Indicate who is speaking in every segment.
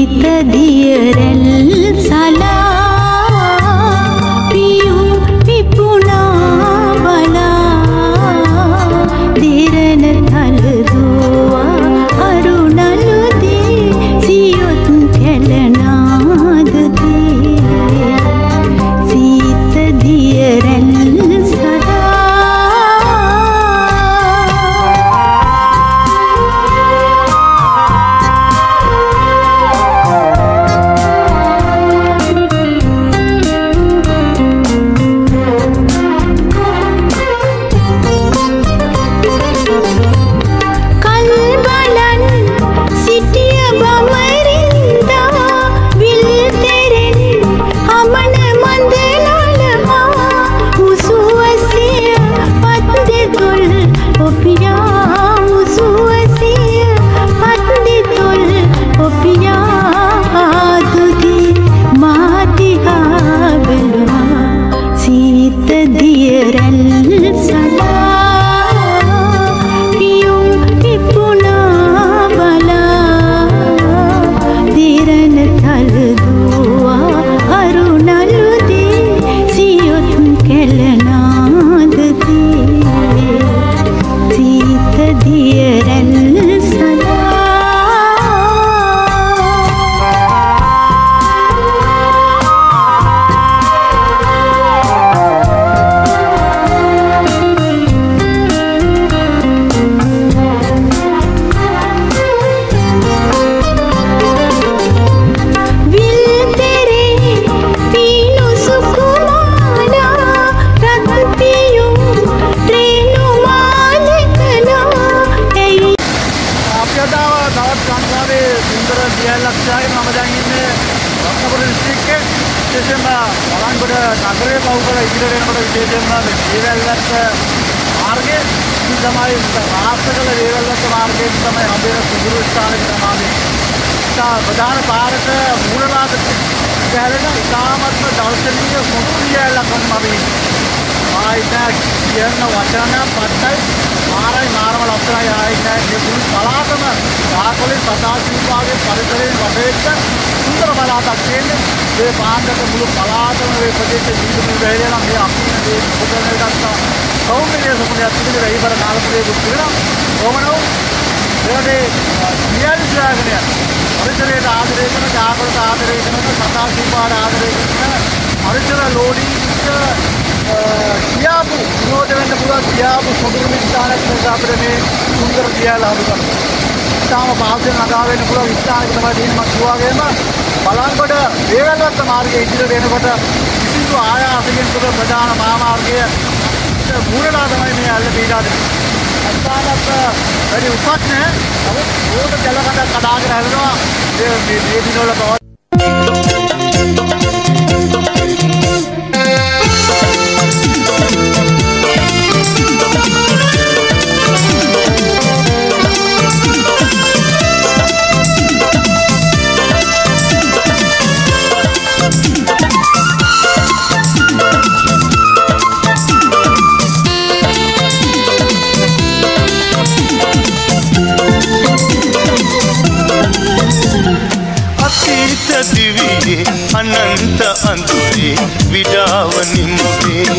Speaker 1: අනන්ත අඳුරේ විඩාව නිමුවේ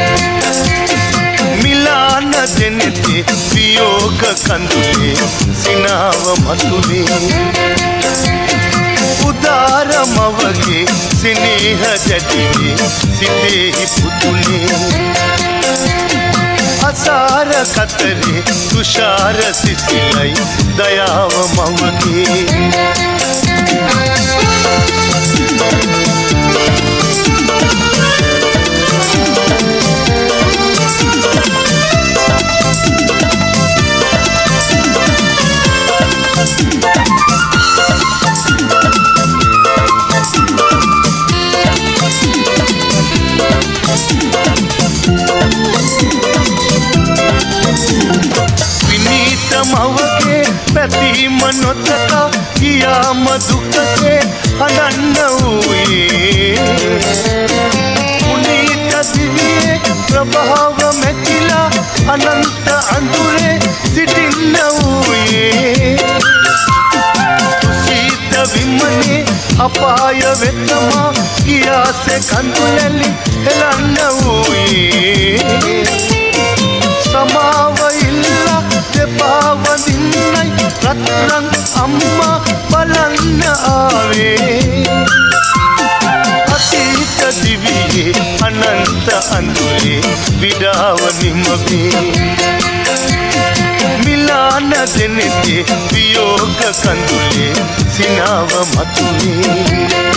Speaker 1: මිලාන දෙනෙතේ වියෝග කඳුලේ සිනාව මතුවේ උදාර මවගේ සිනේහ දැඩිවේ සිතෙහි පුතුලේ අසාර කතරේ තුෂාර සිසිලයි දයාව මවගේ විනීත මවගේ පැතීම නොතකා කියාම දුකසේ හඬන්න වූයේ පුනීත දිවියේ ප්‍රභාව මැකිලා අනන්ත අඳුරේ සිටින්න වූයේ සීත විමනේ අපාය වෙතමා ගියාසේ කඳුලැලි හෙලන්න වූයේ සමාව ඉල්ලා දෙපා වඳින්නයි රත්රන් අම්මා බලන්න ආවේ අතීත දිවියේ අනන්ත අඳුරේ විඩාව නිමවේ මිලාන දෙනෙතේ වියෝග කඳුලේ සිනාව මතුවේ